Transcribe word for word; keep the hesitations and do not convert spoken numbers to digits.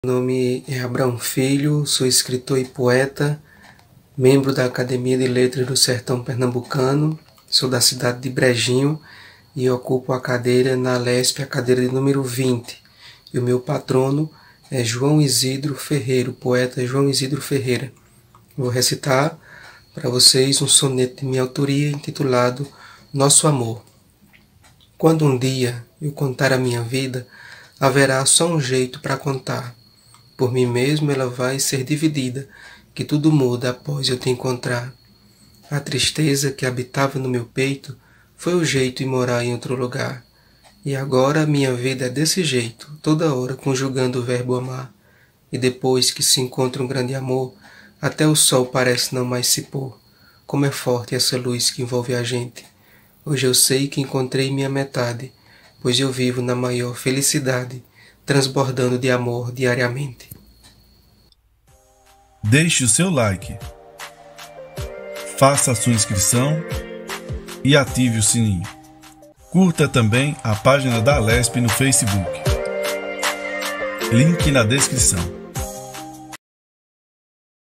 Meu nome é Abraão Filho, sou escritor e poeta, membro da Academia de Letras do Sertão Pernambucano, sou da cidade de Brejinho e ocupo a cadeira na Lespe, a cadeira de número vinte. E o meu patrono é João Isidro Ferreira, o poeta João Isidro Ferreira. Vou recitar para vocês um soneto de minha autoria intitulado Nosso Amor. Quando um dia eu contar a minha vida, haverá só um jeito para contar. Por mim mesmo ela vai ser dividida, que tudo muda após eu te encontrar. A tristeza que habitava no meu peito foi o jeito de morar em outro lugar. E agora minha vida é desse jeito, toda hora conjugando o verbo amar. E depois que se encontra um grande amor, até o sol parece não mais se pôr. Como é forte essa luz que envolve a gente. Hoje eu sei que encontrei minha metade, pois eu vivo na maior felicidade, transbordando de amor diariamente. Deixe o seu like, faça a sua inscrição e ative o sininho. Curta também a página da Lespe no Facebook. Link na descrição.